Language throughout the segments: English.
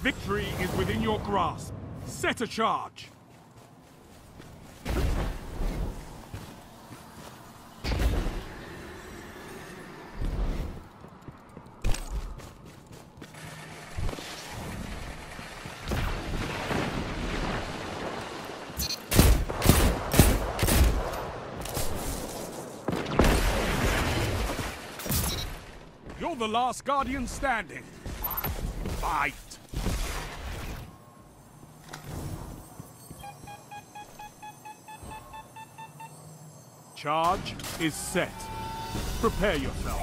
Victory is within your grasp. Set a charge. You're the last Guardian standing. Fight! Charge is set. Prepare yourself.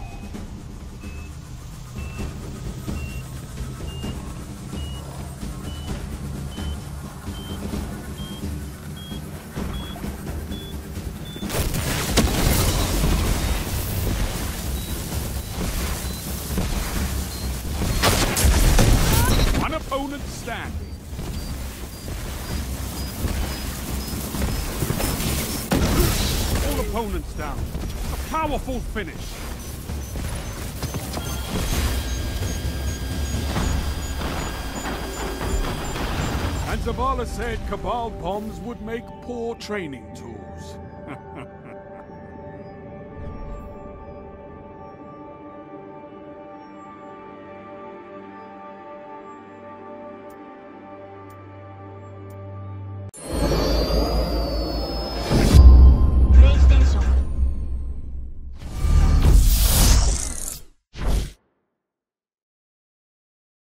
One opponent standing. All opponents down. A powerful finish. And Zavala said Cabal bombs would make poor training tools.